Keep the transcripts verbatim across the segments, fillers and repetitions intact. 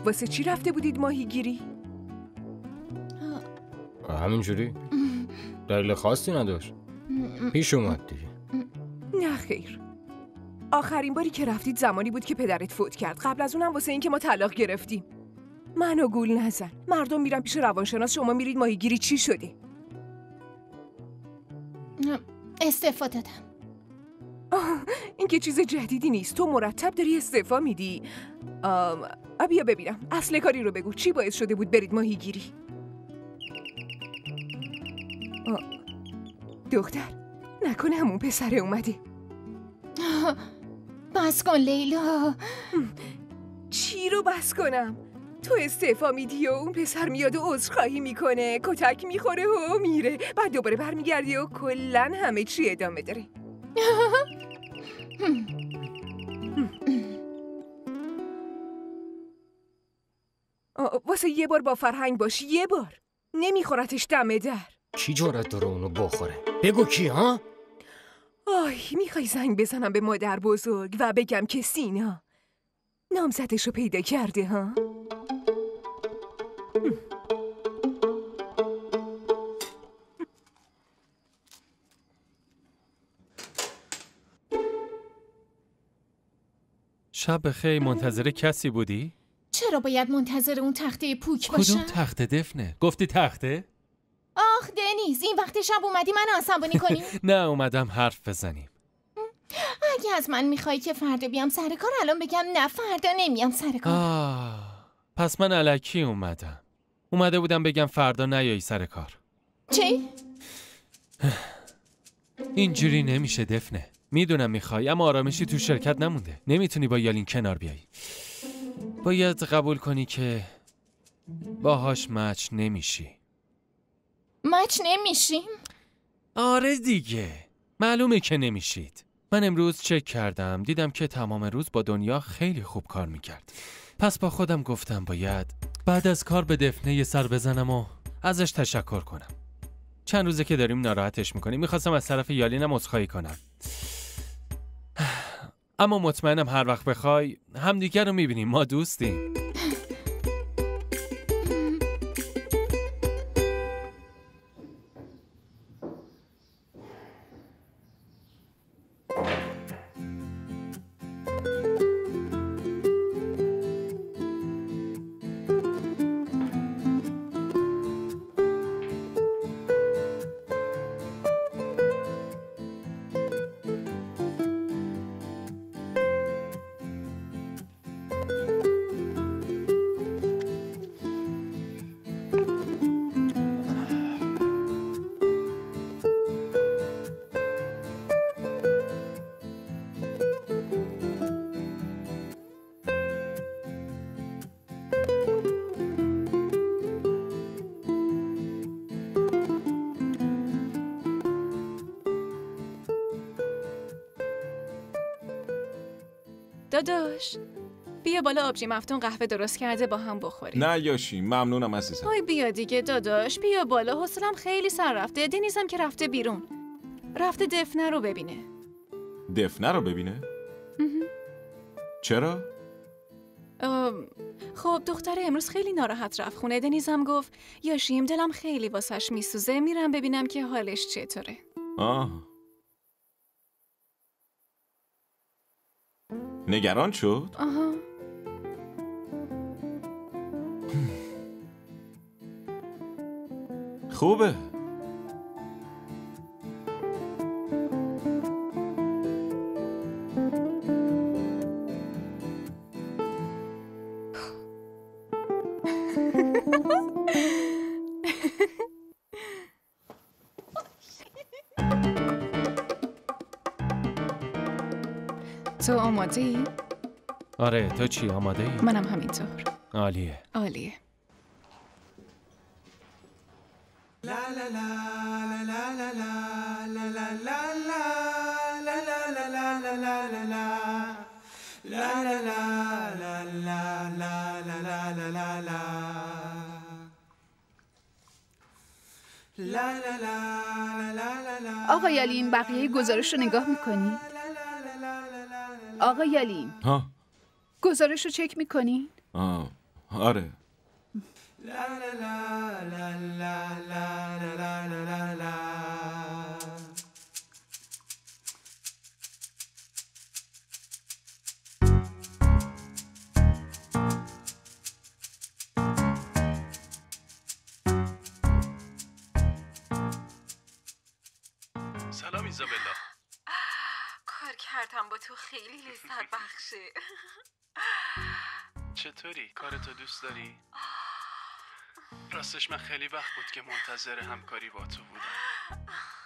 واسه چی رفته بودید ماهیگیری؟ همینجوری؟ دلیل خاصی نداشت. پیش اومد دیگه. نه خیر. آخرین باری که رفتید زمانی بود که پدرت فوت کرد. قبل از اونم واسه این که ما طلاق گرفتیم. منو گول نزن. مردم میرن پیش روانشناس، شما میرید ماهیگیری. چی شده؟ استعفا دادم. آه، این که چیز جدیدی نیست. تو مرتب داری استعفا میدی. آم، بیا ببینم اصل کاری رو بگو. چی باعث شده بود برید ماهیگیری؟ دختر، نکنه همون پسره اومده. بس کن لیلا. چی رو بس کنم؟ تو استعفا میدی و اون پسر میاد و عذرخواهی میکنه، کتک میخوره و میره، بعد دوباره برمیگردی و کلن همه چی ادامه داره. واسه یه بار با فرهنگ باش، یه بار. نمیخورتش دم در. کی جرأت داره اونو بخوره؟ بگو کی ها؟ آی، میخوای زنگ بزنم به مادر بزرگ و بگم که سینا نامزدش رو پیدا کرده ها؟ شب بخیر. منتظر کسی بودی؟ چرا باید منتظر اون تخته پوک باشم؟ کدوم تخته دفنه؟ گفتی تخته؟ آخ دنیز، این وقت شب اومدی من عصبانی کنی؟ نه، اومدم حرف بزنیم. اگه از من میخوای که فردا بیام سر کار، الان بگم نه فردا نمیام سر کار. آه، پس من الکی اومدم. اومده بودم بگم فردا نیایی سر کار. چی؟ اینجوری نمیشه دفنه. میدونم میخوای، اما آرامشی تو شرکت نمونده. نمیتونی با یالین کنار بیایی. باید قبول کنی که باهاش مچ نمیشی. مچ نمیشیم؟ آره دیگه، معلومه که نمیشید. من امروز چک کردم، دیدم که تمام روز با دنیا خیلی خوب کار میکرد. پس با خودم گفتم باید بعد از کار به دفنه یه سر بزنم و ازش تشکر کنم. چند روزه که داریم ناراحتش میکنیم. میخواستم از طرف یالینم عذرخواهی کنم، اما مطمئنم هر وقت بخوای همدیگر رو میبینیم. ما دوستیم. داداش بیا بالا، آبجی مفتون قهوه درست کرده با هم بخوریم. نه یاشی، ممنونم عزیزم. وای بیا دیگه داداش، بیا بالا، حوصله‌ام خیلی سر رفته. دنیزم که رفته بیرون، رفته دفنه رو ببینه. دفنه رو ببینه؟ چرا؟ خب دختره امروز خیلی ناراحت رفت خونه. دنیزم گفت یاشیم دلم خیلی واسش میسوزه، میرم ببینم که حالش چطوره. آه، نگران شد؟ آها. خوبه. تو آماده ای؟ آره، تو چی آماده ای؟ منم همینطور. عالیه عالیه. آقا یالین، بقیه گزارش رو نگاه میکنی؟ آقا یالین، ها، گزارش رو چک میکنی؟ آه. آره. سلام ایزابلا. کار کردم با تو خیلی لذت بخشه. چطوری؟ کارتو دوست داری؟ راستش من خیلی وقت بود که منتظر همکاری با تو بودم.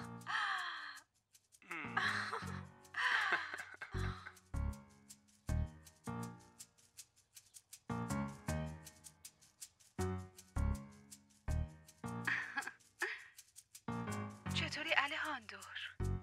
چطوری الهاندور؟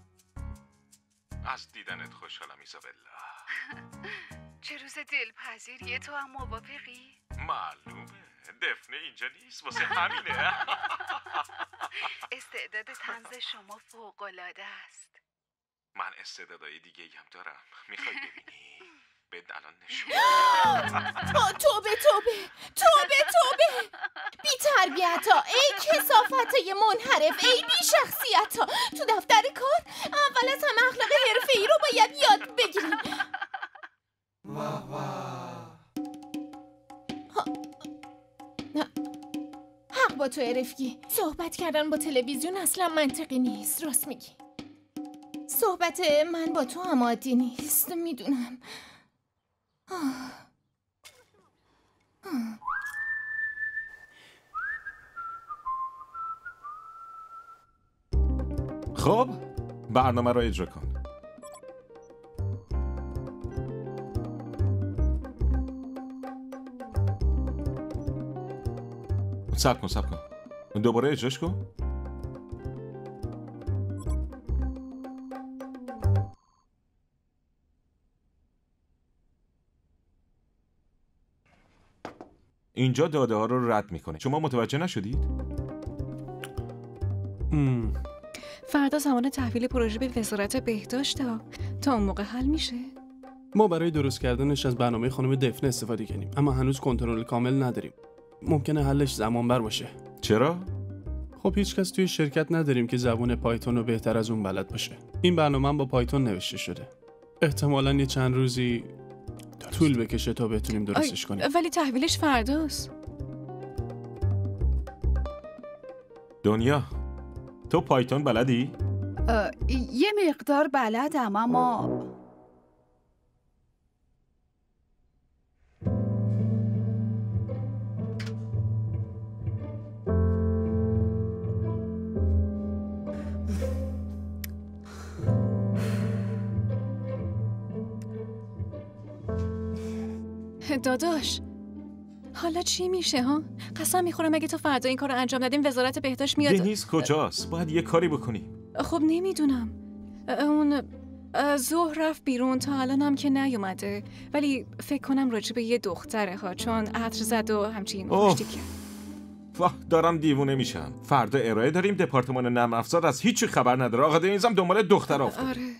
از دیدنت خوشحالم ایزابلا. چه روز دلپذیریه، تو هم موافقی؟ معلومه دفنه اینجا نیست، واسه همینه. استعداد طنز شما فوق‌العاده است. من استعدادای دیگه هم دارم، میخوای ببینی؟ بد الان نشون. توبه توبه توبه توبه بی تربیت ها، ای کثافت های منحرف، ای بی شخصیت ها. تو دفتر کار اول از همه اخلاق حرفه‌ای رو باید یاد بگیریم. حق با تو رفیقی، صحبت کردن با تلویزیون اصلا منطقی نیست. راست میگی، صحبت من با تو هم عادی نیست، میدونم. خب برنامه رو اجرا کن. صبر کن صبر کن دوباره اجراش کن. اینجا داده ها رو رد میکنه. شما متوجه نشدید؟ ام. فردا زمان تحویل پروژه به وزارت بهداشت ها. تا اون موقع حل میشه؟ ما برای درست کردنش از برنامه خانم دفنه استفاده کنیم، اما هنوز کنترل کامل نداریم. ممکنه حلش زمان بر باشه. چرا؟ خب هیچ کس توی شرکت نداریم که زبان پایتون رو بهتر از اون بلد باشه. این برنامه هم با پایتون نوشته شده. احتمالاً یه چند روزی طول بکشه تا بتونیم درستش کنیم. ولی تحویلش فرداست. دنیا تو پایتون بلدی؟ یه مقدار بلدم، اما داداش حالا چی میشه ها؟ قسم میخورم اگه تو فردا این کار رو انجام ندیم وزارت بهداشت میاد. دنیز کجاست؟ باید یه کاری بکنیم. خب نمیدونم. اون ظهر رفت بیرون، تا الان هم که نیومده، ولی فکر کنم راجع به یه دختره ها، چون عطر زد و همچین خوشتی کرد. واه دارم دیوونه میشم. فردا ارائه داریم، دپارتمان نرم افزار از هیچی خبر نداره. آقا دنیزم دنبال دختر افتاد. آره.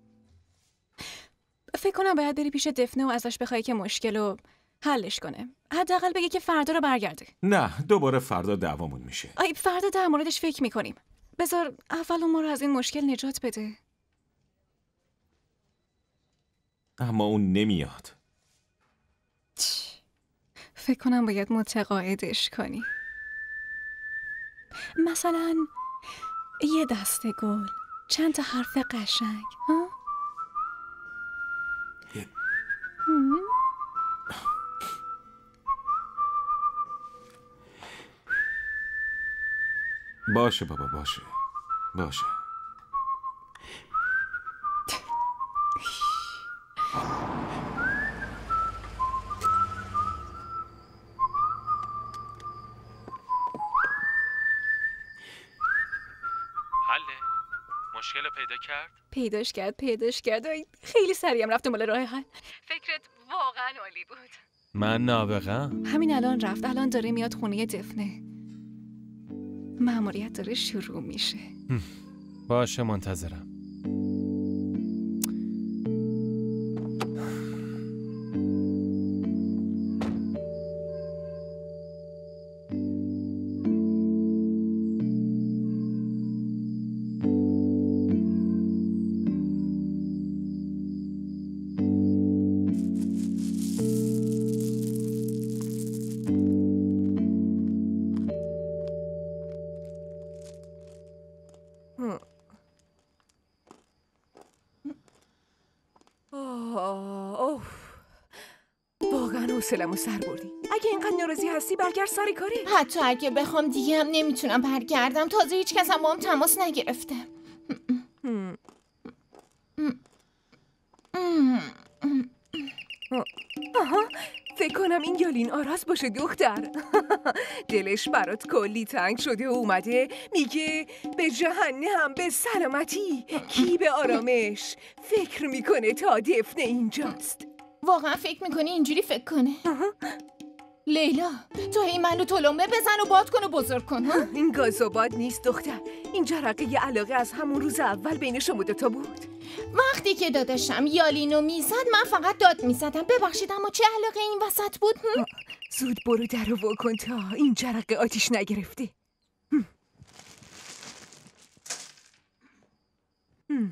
فکر کنم باید بری پیش دفنه و ازش بخوای که مشکل رو حلش کنه. حداقل بگه که فردا رو برگرده. نه دوباره فردا دعوامون میشه. آی فردا در موردش فکر میکنیم. بذار اول ما رو از این مشکل نجات بده. اما اون نمیاد. فکر کنم باید متقاعدش کنی. مثلا یه دسته گل، چند تا حرف قشنگ، ها؟ باشه بابا باشه باشه. حله؟ مشکل رو پیدا کرد؟ پیداش کرد پیداش کرد آی خیلی سریعم رفتم بالا راه حل. فکرت واقعا عالی بود. من نابغه‌ام. همین الان رفت، الان داره میاد خونه دفنه. مأموریت داره شروع میشه. باشه منتظرم. حوصله‌مو سر بردی. اگه اینقدر ناراضی هستی برگرد سر کاره. حتی اگه بخوام دیگه هم نمیتونم برگردم. تازه هیچ کس هم با هم تماس نگرفته. آها، فکر کنم این یالین آراز باشه دختر. دلش برات کلی تنگ شده و اومده میگه به جهنم، به سلامتی، کی به آرامش. فکر میکنه تا دفنه اینجاست. واقعا فکر میکنی اینجوری فکر کنه؟ لیلا، تو هی منو تلمبه بزن و باد کن و بزرگ کن. ها؟ این گاز و باد نیست دختر. این جرقه ی علاقه از همون روز اول بین شما دوتا بود. وقتی که داداشم یالینو میزد من فقط داد میزدم. ببخشید اما چه علاقه این وسط بود؟ هم؟ زود برو در رو وا کن تا این جرقه آتیش نگرفته. هم. هم.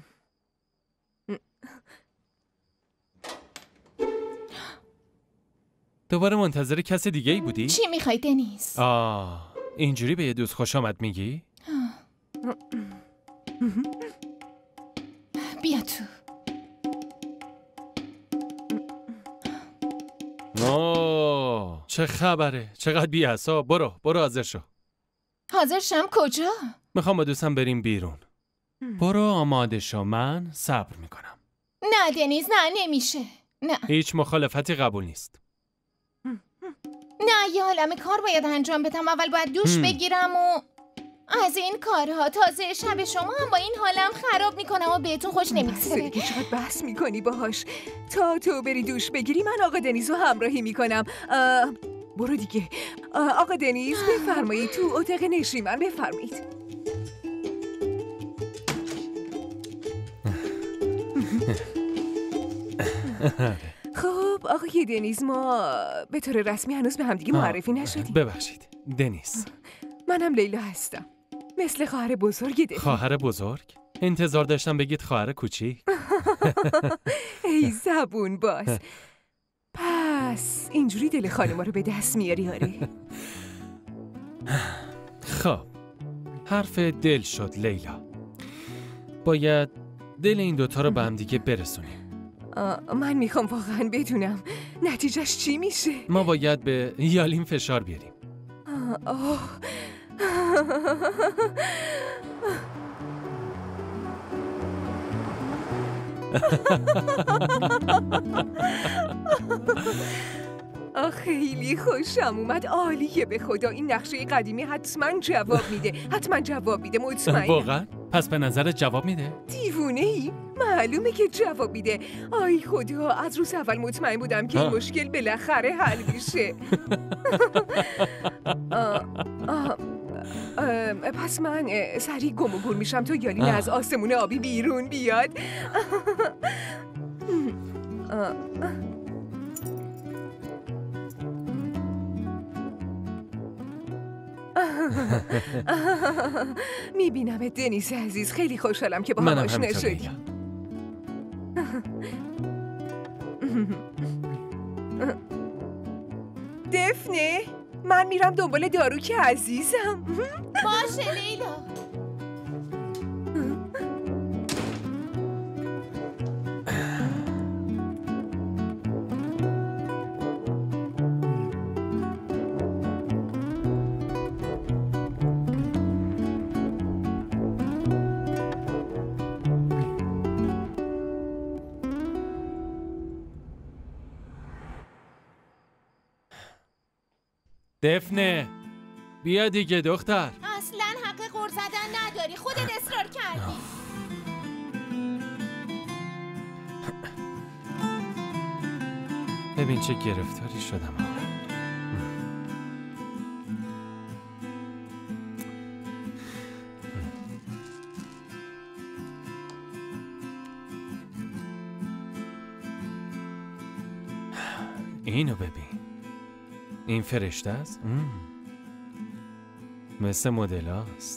دوباره منتظر کس دیگه ای بودی؟ چی میخوای دنیز؟ آه، اینجوری به یه دوست خوش آمد میگی؟ بیا تو. اوه، چه خبره؟ چقدر بی‌حساب. برو، برو حاضر شو. حاضر شم کجا؟ میخوام با دوستم بریم بیرون. برو آماده شو، من صبر میکنم. نه دنیز، نه نمیشه. نه. هیچ مخالفتی قبول نیست. نه، یه عالمه کار باید انجام بدم. اول باید دوش هم. بگیرم و از این کارها. تازه شب شما هم با این حالم خراب میکنم و بهتون خوش نمیگذره. که چقدر بحث میکنی باهاش. تا تو بری دوش بگیری من آقا دنیزو همراهی میکنم. برو دیگه. آقا دنیز بفرمایید تو اتاق نشیمن. بفرمایید. خب آقای دنیز، ما به طور رسمی هنوز به همدیگه معرفی نشدیم. ببخشید دنیز. منم لیلا هستم، مثل خواهر بزرگ دنیز. خواهر بزرگ؟ انتظار داشتم بگید خواهر کوچیک. ای زبون باز. پس اینجوری دل خانما رو به دست میاری؟ آره. خب حرف دل شد لیلا. باید دل این دوتا رو به هم دیگه برسونیم. من میخوام واقعا بدونم نتیجهش چی میشه. ما باید به یالین فشار بیاریم. آه. آه خیلی خوشم اومد. عالیه به خدا. این نقشه قدیمی حتما جواب میده. حتما جواب میده، مطمئنم. واقعا؟ پس به نظرت جواب میده؟ دیوونه ای؟ معلومه که جواب میده. آی خدا، از روز اول مطمئن بودم که این مشکل بالاخره حل میشه. آه، آه. پس من سریع گم و گور میشم تا یالین از آسمون آبی بیرون بیاد. میبینم دنیز عزیز. خیلی خوشحالم که با هم آشنا شدیم. دفنه، من میرم دنبال دارو که عزیزم. باشه لیلا. دفنه بیا دیگه دختر. اصلا حق غر زدن نداری، خودت اصرار کردی. ببین چه گرفتاری شدم. اینو ببین، این فرشته است؟ مثل مدل هاست.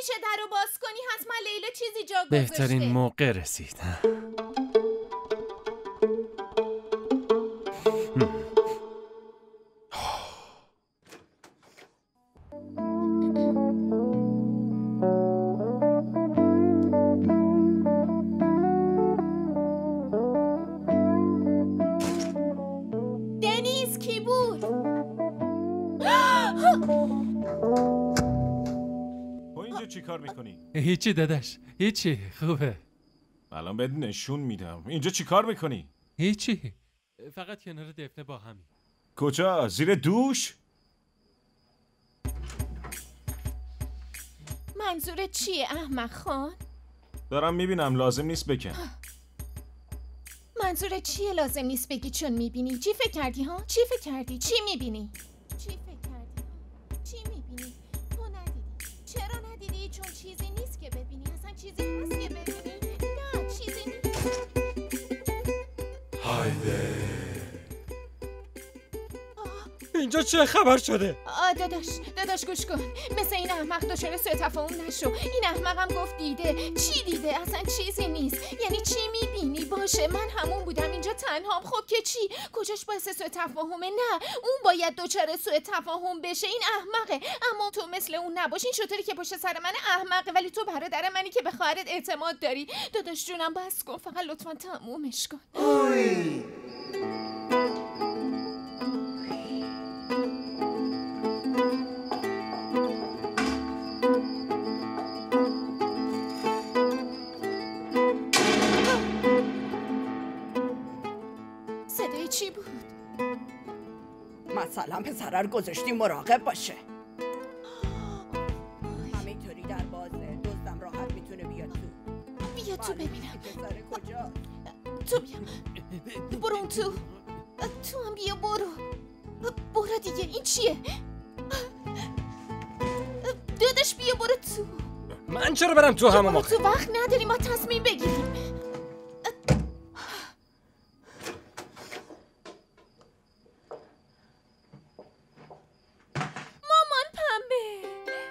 میشه در رو باز کنی؟ حتما لیلا چیزی جا گذاشته. بهترین موقع رسید. دنیز کی بود؟ تو اینجا چی کار میکنی؟ هیچی داداش، هیچی. خوبه. الان بهت نشون میدم. اینجا چی کار میکنی؟ هیچی، فقط کنار دفنه با همین. کجا؟ زیر دوش؟ منظورت چیه احمق خان؟ دارم میبینم، لازم نیست بکن. منظورت چیه لازم نیست بگی چون میبینی؟ چی فکر کردی ها؟ چی فکر کردی؟ چی میبینی؟ چی فکر کردی؟ چی میبینی؟ تو ندیدی. چرا ندیدی؟ چون چیزی نیست که ببینی. اصلا چیزی هست که ببینی؟ نه چیزی نیست. هایده اینجا چه خبر شده؟ آ داداش داداش گوش کن. مثل این احمق دچار سوء تفاهم نشو. این احمقم گفت دیده. چی دیده؟ اصلا چیزی نیست. یعنی چی میبینی؟ باشه من همون بودم اینجا تنهام. خب که چی؟ کجاش باعث سوء تفاهمه؟ نه اون باید دچار سوء تفاهم بشه. این احمقه. اما تو مثل اون نباش. این شطوری که پشت سر من احمقه، ولی تو برادر منی که به خواهرت اعتماد داری. داداش جونم بس کن، فقط لطفا تمومش کن. صدای چی بود؟ مثلا پسره رو گذاشتی مراقب باشه. همینطوری در بازه، دزدم راحت میتونه بیاد تو. بیا تو ببینم. پسره کجا؟ تو بیا. برو اون تو. تو هم بیا برو. برو دیگه. این چیه؟ داداش بیا برو تو. من چرا برم تو همون تو وقت نداریم، ما تصمیم بگیریم. مامان پنبه.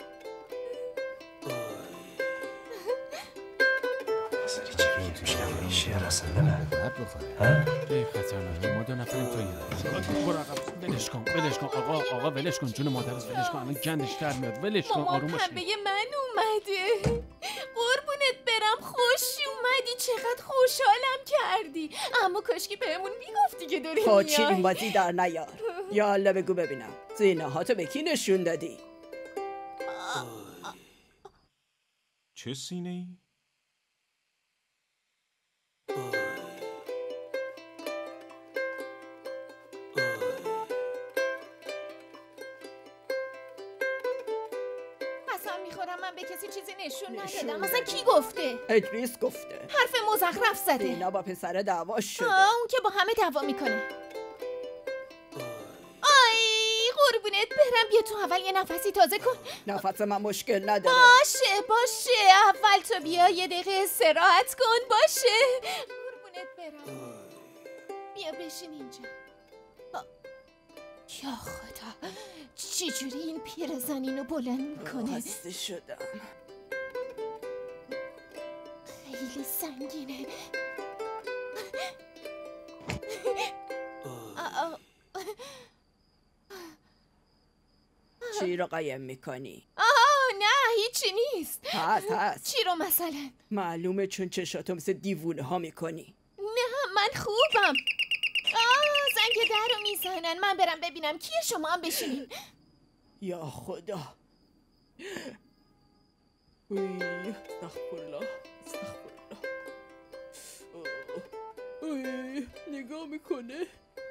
شعر اصلا نمیدونم بخوره. ای خطرناکه، ما دو نفریم تو یه. برو عقب. ولش کن ولش کن آقا آقا ولش کن، جون مادرت ولش کن، الان گندش در میاد. ولش کن، آروم باش. مامان پنبه من اومده. قربونت برم، خوش اومدی. چقدر خوشحالم کردی. اما کاشکی بهمون میگفتی که داری میای. خودشی این بازی در نیار. یا الله بگو ببینم زینه هاتو به کی نشون دادی؟ چه سینه ای؟ میخورم من به کسی چیزی نشون ندادم. مثلا کی گفته؟ ادریس گفته. حرف مزخرف زده. اینا با پسر دعواش شده. آه اون که با همه دعوا میکنه. آی قربونت برم، بیا تو اول یه نفسی تازه کن. نفس من مشکل نداره. باشه باشه، اول تو بیا یه دقیقه استراحت کن. باشه قربونت برم. بیا بشین اینجا. یا خدا چی جوری این پیرزن اینو بلند میکنه؟ خسته شدم. خیلی سنگینه. چی رو قایم میکنی؟ آه نه هیچی نیست. هست هست. چی رو مثلا؟ معلومه چون چشاتو مثل دیوونه ها میکنی. نه من خوبم. آه زنگ در رو میزنن. من برم ببینم کیه، شما هم بشینین. یا خدا. اوی استغفرالله استغفرالله. اوی نگاه میکنه.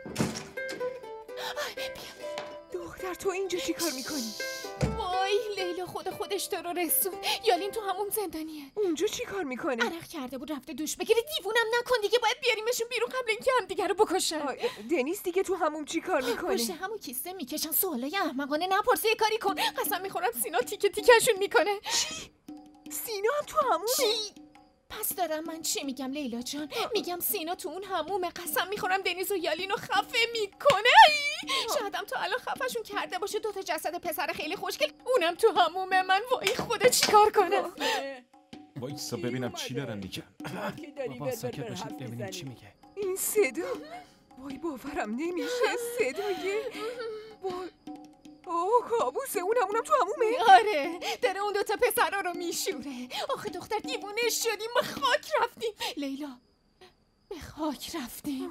دختر تو اینجا چی کار میکنی؟ وای لیلا خدا خودش تو رو رسون. یالین تو همون زندانیه. اونجا چی کار میکنه؟ عرق کرده بود رفته دوش بگیره. دیوونم نکن دیگه، باید بیاریمشون بیرون قبل اینکه هم دیگه رو بکشن. دنیس دیگه تو همون چی کار میکنه؟ پشت همون کیسه میکشن. سوالای احمقانه نپرسه، یه کاری کن. قسم میخورم سینا تیکه تیکهشون میکنه. چی؟ سینا هم تو همون؟ چی؟ پس دارم من چی میگم لیلا جان؟ میگم سینا تو اون حمومه. قسم میخورم دنیز و یالینو خفه میکنه. شایدم تا الان خفهشون کرده باشه. دوتا جسد پسر خیلی خوشگل، اونم تو حمومه. من وای خدا چیکار کنم؟ وایسا ببینم چی دارن میگن. بابا ساکت باشید ببینیم چی میگه. این صدا، وای باورم نمیشه. صدای وای، اوه کابوسه. اونم اونم تو همومه. آره داره اون دوتا پسرها رو میشوره. آخه دختر دیوونه شدیم. به خاک رفتیم لیلا، به خاک رفتیم.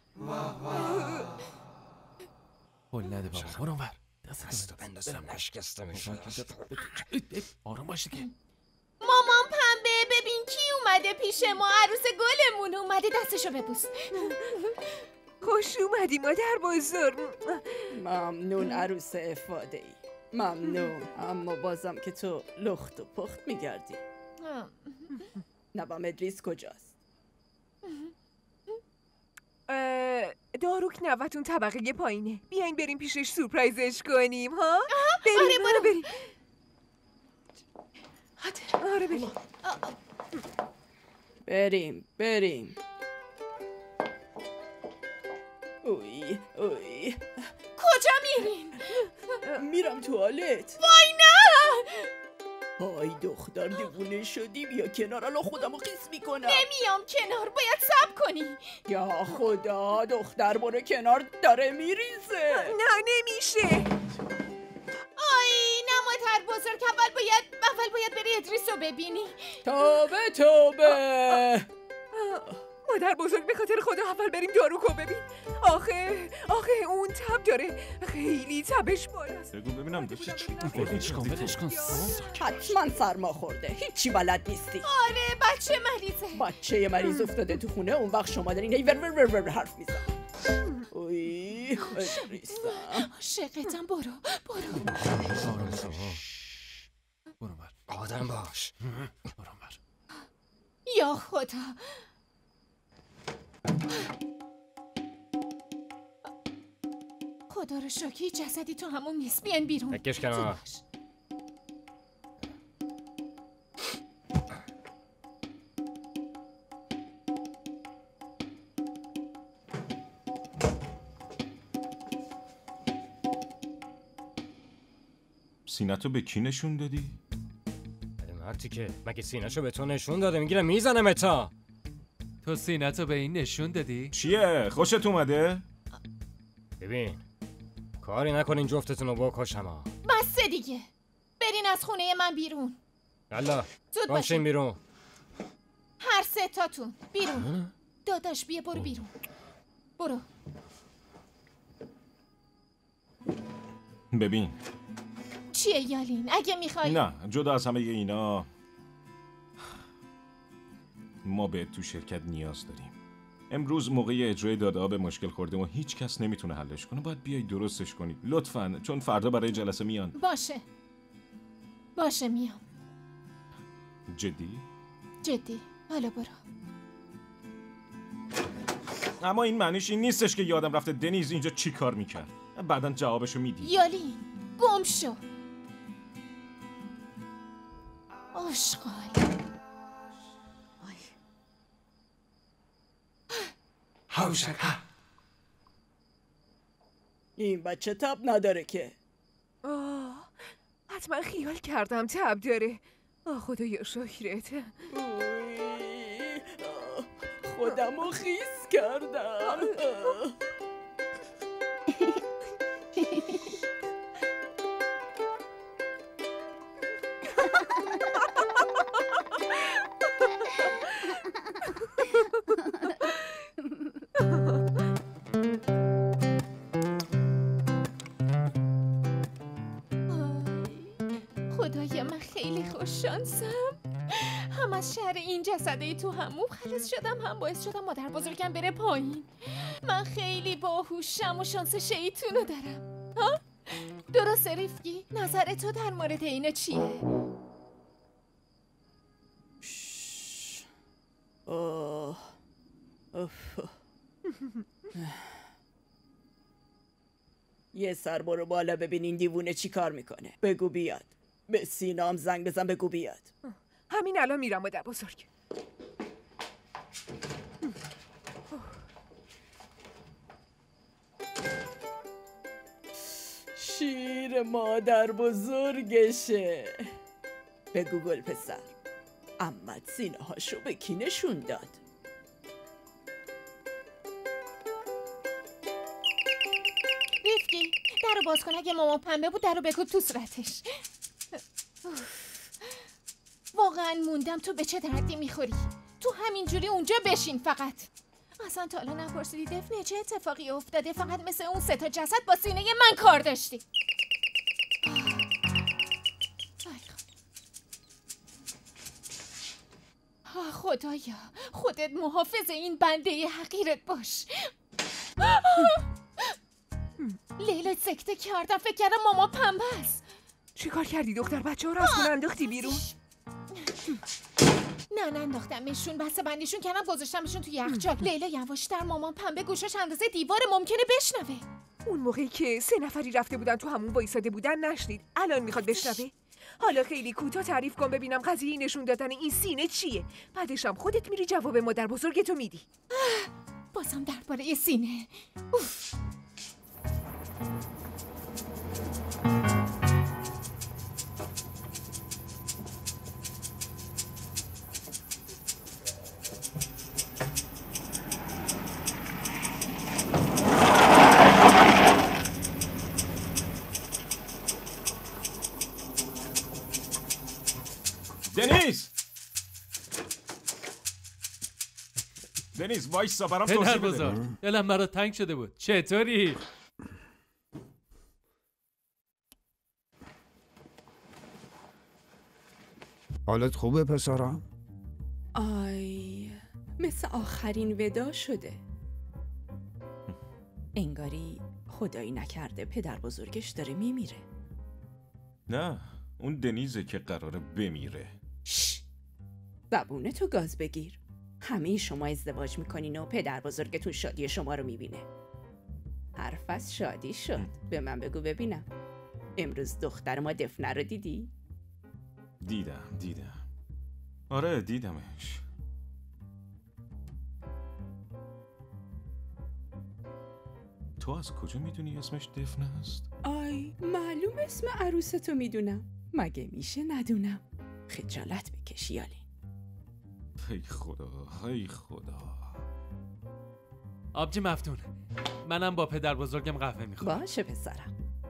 قول نده بابا، برو اونور. دستو بندازم نشکسته میشه. آروم باش دیگه. مامان پنبه ببین کی اومده پیش ما. عروس گلمون اومده. دستشو ببوس. خوش اومدی مادر بزرگ. ممنون عروس افاده ای، ممنون. اما بازم که تو لخت و پخت میگردی. نوام ادریس کجاست؟ داروک نوتون طبقه پایینه. بیاین بریم پیشش سورپرایزش کنیم ها. بریم. آره برو بریم. آره بریم. بریم بریم. اوی اوی، کجا میرین؟ میرم توالت. وای نه. های دختر دیوونه شدی. بیا کنار، الان خودمو خیس میکنم. نمیام کنار، باید صبر کنی. یا خدا دختر برو کنار، داره میریزه. نه نمیشه. آی نه مادر بزرگ، اول باید اول باید بری ادریس رو ببینی. توبه توبه. مادر بزرگ به خاطر خدا اول بریم داروکو ببین. آخه آخه اون تب داره، خیلی تبش بالاست. بگو ببینم داشتی چی ولش کن ولش کن. حتما سرما خورده، هیچی بلد نیستی. آره بچه مریضه. بچه مریض افتاده تو خونه، اون وقت شما دارین ور ور ور ور حرف میزن. اوی ادریسم، عاشقتم. برو برو. برو بر. آدم باش. برو بر. یا خدا. خدا رو شکر جسدی تو همون نیست. بیان بیرون. بکش کنار. سینتو به کی نشون دادی؟ مرتی که مگه سینه‌شو به تو نشون داده؟ میگیره میزنم تا. تو سینتو به این نشون دادی؟ چیه؟ خوشت اومده؟ ببین کاری نکنین جفتتون رو بکشم ها. بس دیگه. برین از خونه من بیرون. یالا زود باشین بیرون. هر سه تاتون بیرون. داداش بیا برو بیرون. برو. ببین چیه یالین؟ اگه میخوای نه جدا از همه اینا، ما به تو شرکت نیاز داریم. امروز موقع اجرای داده به مشکل خوردیم و هیچ کس نمیتونه حلش کنه. باید بیای درستش کنی لطفاً، چون فردا برای جلسه میان. باشه باشه میام. جدی؟ جدی. حالا برو. اما این معنیش این نیستش که یادم رفته دنیز اینجا چی کار میکرد. بعداً جوابشو میدی. یالین گم شو. آشغال. حوشکه. این بچه تب نداره که. آه حتما خیال کردم تب داره. آه خدایا شکرت. خودمو خیس کردم. خدایا من خیلی خوششانسم. هم از شهر این جسده تو همون خلاص شدم، هم باعث شدم مادر بزرگم بره پایین. من خیلی باهوشم و شانس شیطونو دارم. ها؟ درست ریفکی؟ نظر تو در مورد اینا چیه؟ اوه یه سر برو بالا ببین این دیوونه چی کار میکنه. بگو بیاد. به سینام زنگ بزن بگو بیاد. همین الان میرم مادر بزرگ. شیر مادر بزرگشه. بگو گل پسر، عمت سینه هاشو به کی نشون داد؟ ریفکی درو باز کن، اگه مامان پنبه بود درو بگو تو صورتش. واقعا موندم تو به چه دردی میخوری. تو همینجوری اونجا بشین فقط. اصلا تا حالا نپرسیدی دفنه چه اتفاقی افتاده؟ فقط مثل اون سه تا جسد با سینه من کار داشتی. آه خدایا، خودت محافظ این بنده حقیرت باش. لیلا سکته کردم، فکر کردم ماما پنبه است. چی کار کردی دختر؟ بچه ها رو از خونه انداختی بیرون؟ نه نه انداختمشون، بسته بندیشون کردم گذاشتمشون تو یخچال. لیلا یواشتر، مامان پنبه گوشاش اندازه دیوار ممکنه بشنوه. اون موقعی که سه نفری رفته بودن تو همون وایساده بودن نشنید، الان میخواد بشنوه؟ حالا خیلی کوتاه تعریف کن ببینم قضیه نشون دادن این سینه چیه؟ بعدش هم خودت میری جواب مادر بزرگتو میدی. بازم درباره سینه. اوف. دنیز دنیز وایسا برام توضیح بده. دلم برات تنگ شده بود. چطوری؟ حالت خوبه پسرم؟ آی مثل آخرین ودا شده. انگاری خدایی نکرده پدر بزرگش داره میمیره. نه اون دنیزه که قراره بمیره. شش، زبونه تو گاز بگیر. همه شما ازدواج میکنین و پدر بزرگتون شادی شما رو میبینه. حرف از شادی شد. به من بگو ببینم، امروز دختر ما دفنه رو دیدی؟ دیدم دیدم آره دیدمش. تو از کجا میدونی اسمش دفنه است؟ آی معلوم اسم عروستو میدونم، مگه میشه ندونم؟ خجالت بکشی آلین. ای خدا ای خدا. آبجی مفتون، منم با پدر بزرگم قهوه میخورم. باشه پسرم.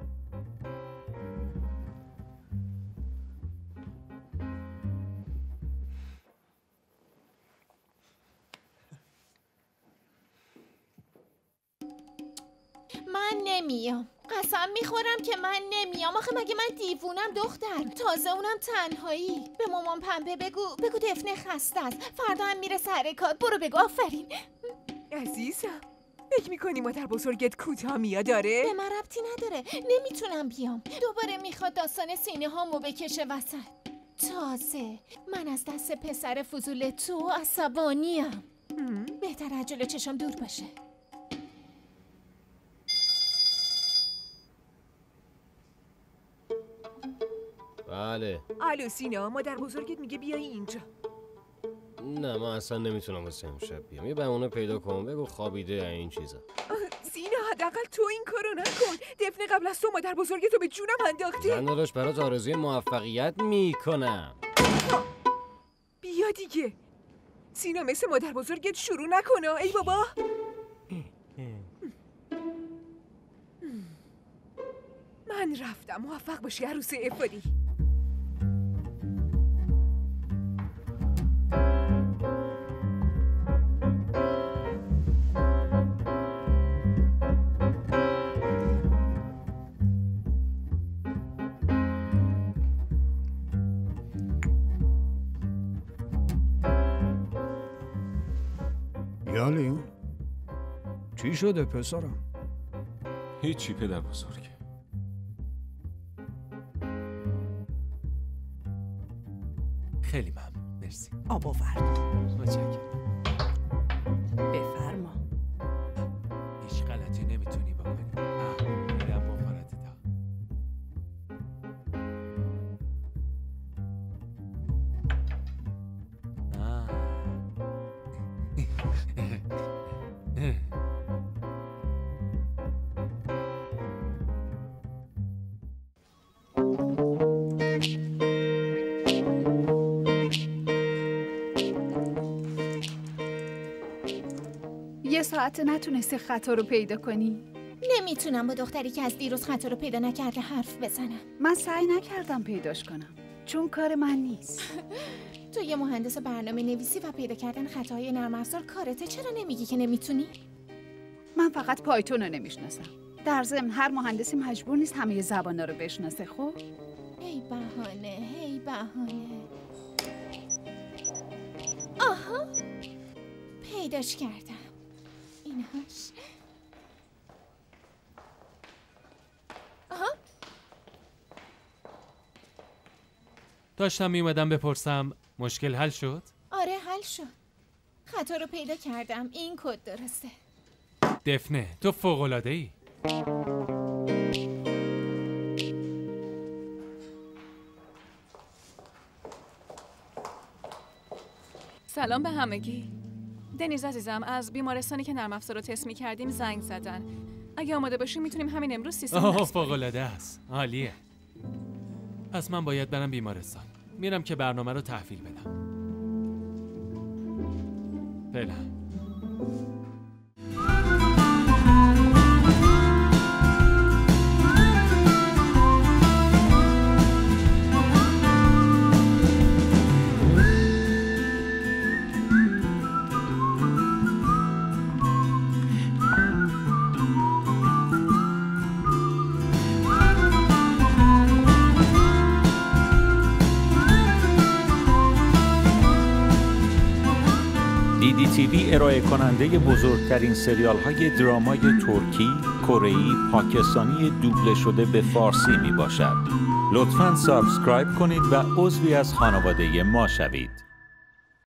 من نمیام، قسم میخورم که من نمیام. آخه مگه من دیوونم دختر؟ تازه اونم تنهایی. به مامان پنبه بگو بگو دفنه خسته است، فردا هم میره سر کار. برو بگو. آفرین عزیزم، فکر میکنی مادر بزرگت کوتاه میاد داره؟ به من ربطی نداره، نمیتونم بیام. دوباره میخواد داستان سینه هامو بکشه وسط. تازه من از دست پسر فضول تو عصبانیم. بهتر از جلو چشم دور باشه. بله. الو سینا، مادر بزرگت میگه بیای اینجا. نه من اصلا نمیتونم واسه امشب بیام. یه بهونه پیدا کن، بگو خوابیده این چیزا. سینا حداقل تو این کارو نکن. دفنه قبل از تو مادر بزرگتو به جونم انداخته. من داداش برات آرزوی موفقیت میکنم. بیا دیگه سینا، مثل مادر بزرگت شروع نکنه. ای بابا. من رفتم. موفق باشی عروس افادی. یالی چی شده پسرم؟ هیچی پدر بزرگ. خیلی ممنون. مرسی. آب آورد. متشکرم. بفرما. هیچ غلطی نمیتونی بکنی. میرم بخورت تا. حتی نتونستی خطا رو پیدا کنی؟ نمیتونم با دختری که از دیروز خطا رو پیدا نکرده حرف بزنم. من سعی نکردم پیداش کنم چون کار من نیست. تو یه مهندس برنامه نویسی و پیدا کردن خطاهای نرم افزار کارته، چرا نمیگی که نمیتونی؟ من فقط پایتون رو نمیشناسم. در ضمن هر مهندسی مجبور نیست همه زبانا رو بشناسه. خب ای بهانه، ای بهانه. آها، پیداش کردم. اینهاش. آها. داشتم میومدم بپرسم مشکل حل شد؟ آره حل شد. خطا رو پیدا کردم. این کد درسته. دفنه تو فوق‌العاده‌ای. سلام به همگی. دنیز عزیزم، از بیمارستانی که نرم افزار رو تست می‌کردیم زنگ زدن. اگه آماده باشیم میتونیم همین امروز سیستم اوه نصب کنیم. فوق‌العاده است. عالیه. پس من باید برم بیمارستان. میرم که برنامه رو تحویل بدم. فعلا. دیدی تیوی ارائه کننده بزرگترین سریال های درامای ترکی، کره‌ای، پاکستانی دوبله شده به فارسی می باشد. لطفاً سابسکرایب کنید و عضوی از خانواده ما شوید.